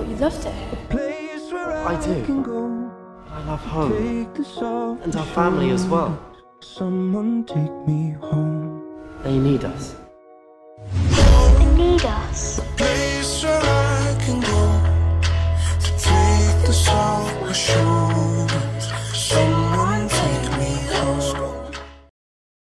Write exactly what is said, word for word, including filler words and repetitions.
thought you loved it. I do. I love home. And our family as well. Someone take me home. They need us. They need us. Place where I can go to take this off my shoulders.